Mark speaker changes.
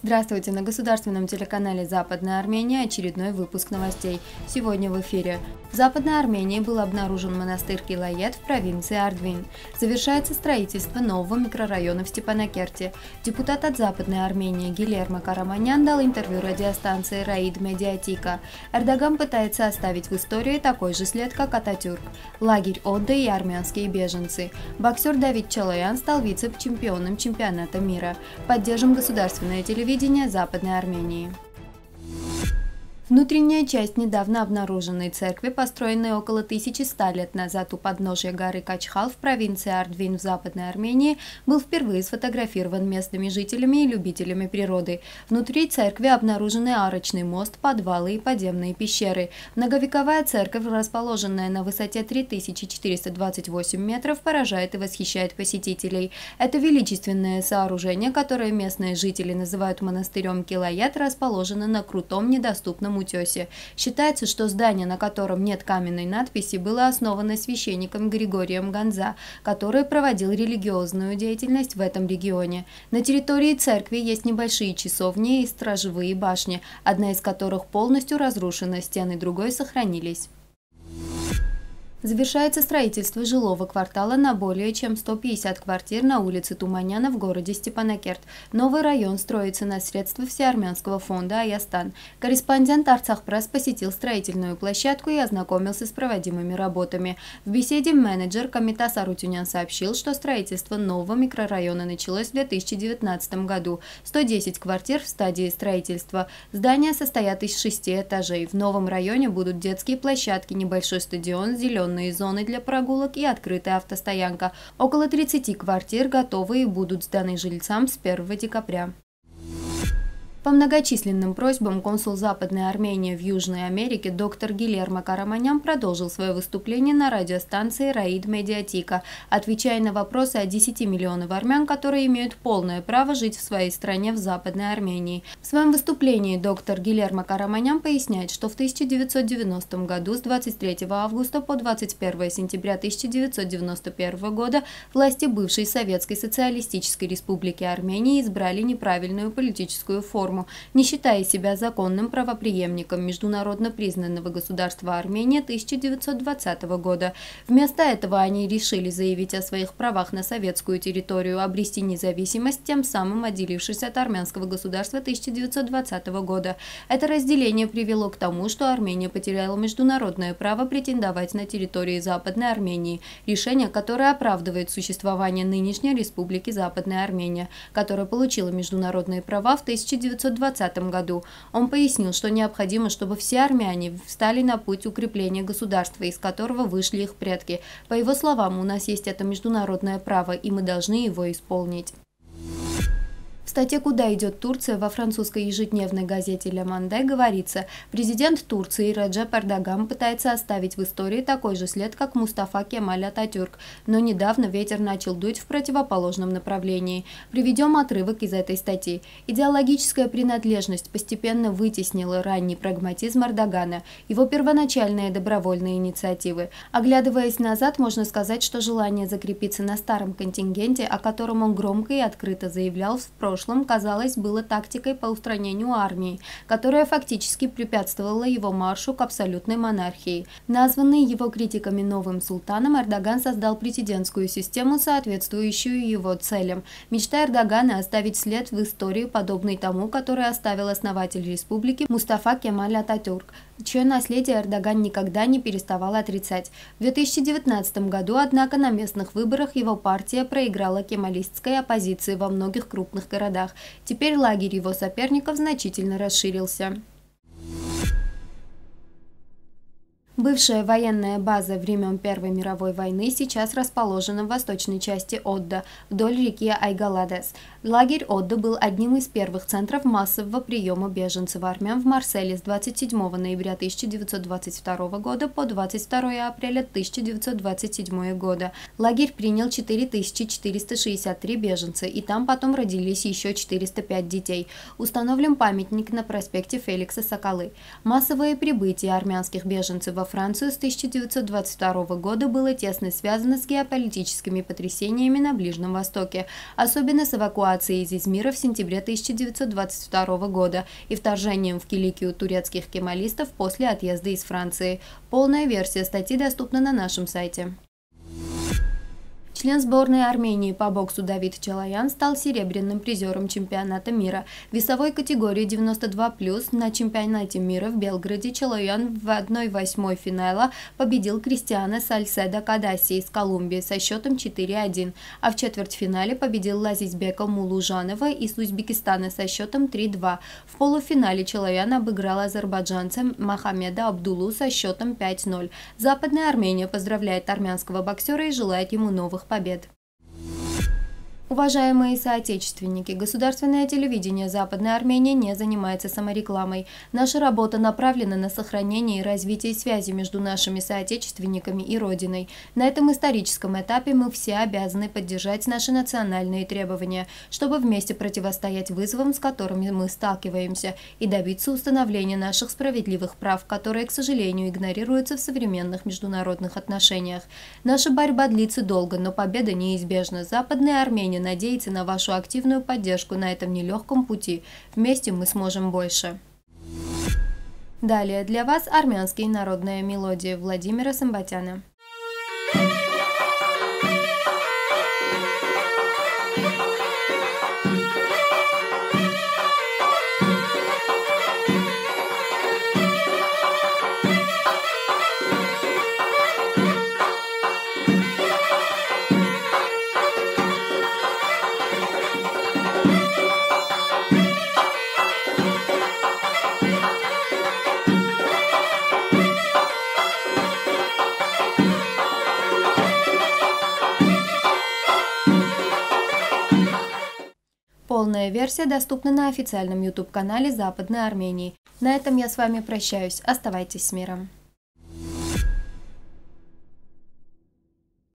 Speaker 1: Здравствуйте! На государственном телеканале «Западная Армения» очередной выпуск новостей. Сегодня в эфире. В Западной Армении был обнаружен монастырь Килайет в провинции Ардвин. Завершается строительство нового микрорайона в Степанакерте. Депутат от Западной Армении Гильермо Караманян дал интервью радиостанции «Раид Медиатика». Эрдоган пытается оставить в истории такой же след, как Ататюрк. Лагерь Одда и армянские беженцы. Боксер Давид Чалоян стал вице-чемпионом чемпионата мира. Поддержим государственное телевидение Западной Армении. Внутренняя часть недавно обнаруженной церкви, построенной около 1100 лет назад у подножия горы Качхал в провинции Ардвин в Западной Армении, был впервые сфотографирован местными жителями и любителями природы. Внутри церкви обнаружены арочный мост, подвалы и подземные пещеры. Многовековая церковь, расположенная на высоте 3428 метров, поражает и восхищает посетителей. Это величественное сооружение, которое местные жители называют монастырем Килайет, расположено на крутом недоступном утесе. Считается, что здание, на котором нет каменной надписи, было основано священником Григорием Ганза, который проводил религиозную деятельность в этом регионе. На территории церкви есть небольшие часовни и сторожевые башни, одна из которых полностью разрушена, стены другой сохранились. Завершается строительство жилого квартала на более чем 150 квартир на улице Туманяна в городе Степанакерт. Новый район строится на средства Всеармянского фонда «Аястан». Корреспондент Арцах Пресс посетил строительную площадку и ознакомился с проводимыми работами. В беседе менеджер Комитас Арутюнян сообщил, что строительство нового микрорайона началось в 2019 году. 110 квартир в стадии строительства. Здания состоят из 6 этажей. В новом районе будут детские площадки, небольшой стадион, зеленый зоны для прогулок и открытая автостоянка. Около 30 квартир готовы и будут сданы жильцам с 1 декабря. По многочисленным просьбам консул Западной Армении в Южной Америке доктор Гильермо Караманян продолжил свое выступление на радиостанции «Раид Медиатика», отвечая на вопросы о 10 миллионов армян, которые имеют полное право жить в своей стране в Западной Армении. В своем выступлении доктор Гильермо Караманян поясняет, что в 1990 году с 23 августа по 21 сентября 1991 года власти бывшей Советской Социалистической Республики Армении избрали неправильную политическую форму, не считая себя законным правопреемником международно признанного государства Армения 1920 года. Вместо этого они решили заявить о своих правах на советскую территорию, обрести независимость, тем самым отделившись от армянского государства 1920 года. Это разделение привело к тому, что Армения потеряла международное право претендовать на территории Западной Армении, решение, которое оправдывает существование нынешней Республики Западная Армения, которая получила международные права в 1920 году. Он пояснил, что необходимо, чтобы все армяне встали на путь укрепления государства, из которого вышли их предки. По его словам, у нас есть это международное право, и мы должны его исполнить. В статье «Куда идет Турция» во французской ежедневной газете «Ле Монде» говорится, президент Турции Реджеп Эрдоган пытается оставить в истории такой же след, как Мустафа Кемаль Ататюрк, но недавно ветер начал дуть в противоположном направлении. Приведем отрывок из этой статьи. Идеологическая принадлежность постепенно вытеснила ранний прагматизм Эрдогана, его первоначальные добровольные инициативы. Оглядываясь назад, можно сказать, что желание закрепиться на старом контингенте, о котором он громко и открыто заявлял в прошлом, казалось, было тактикой по устранению армии, которая фактически препятствовала его маршу к абсолютной монархии. Названный его критиками новым султаном, Эрдоган создал президентскую систему, соответствующую его целям. Мечта Эрдогана оставить след в истории, подобный тому, который оставил основатель республики Мустафа Кемаль Ататюрк, чье наследие Эрдоган никогда не переставал отрицать. В 2019 году, однако, на местных выборах его партия проиграла кемалистской оппозиции во многих крупных городах. Теперь лагерь его соперников значительно расширился. Бывшая военная база времен Первой мировой войны сейчас расположена в восточной части Одда, вдоль реки Айгаладес. Лагерь Одда был одним из первых центров массового приема беженцев армян в Марселе с 27 ноября 1922 года по 22 апреля 1927 года. Лагерь принял 4463 беженца, и там потом родились еще 405 детей. Установлен памятник на проспекте Феликса Соколы. Массовое прибытие армянских беженцев во Францию с 1922 года было тесно связано с геополитическими потрясениями на Ближнем Востоке, особенно с эвакуацией из Измира в сентябре 1922 года и вторжением в Киликию турецких кемалистов после отъезда из Франции. Полная версия статьи доступна на нашем сайте. Член сборной Армении по боксу Давид Чалаян стал серебряным призером чемпионата мира. В весовой категории 92+, на чемпионате мира в Белграде Чалаян в 1/8 финала победил Кристиана Сальседа Кадаси из Колумбии со счетом 4-1, а в четвертьфинале победил Лазизбека Мулужанова из Узбекистана со счетом 3-2. В полуфинале Чалаян обыграл азербайджанца Мохаммеда Абдулу со счетом 5-0. Западная Армения поздравляет армянского боксера и желает ему новых побед. Уважаемые соотечественники, государственное телевидение Западной Армении не занимается саморекламой. Наша работа направлена на сохранение и развитие связи между нашими соотечественниками и Родиной. На этом историческом этапе мы все обязаны поддержать наши национальные требования, чтобы вместе противостоять вызовам, с которыми мы сталкиваемся, и добиться установления наших справедливых прав, которые, к сожалению, игнорируются в современных международных отношениях. Наша борьба длится долго, но победа неизбежна. Западная Армения надеется на вашу активную поддержку на этом нелегком пути. Вместе мы сможем больше. Далее для вас армянские народные мелодии Владимира Самбатяна. Полная версия доступна на официальном YouTube-канале Западной Армении. На этом я с вами прощаюсь. Оставайтесь с миром.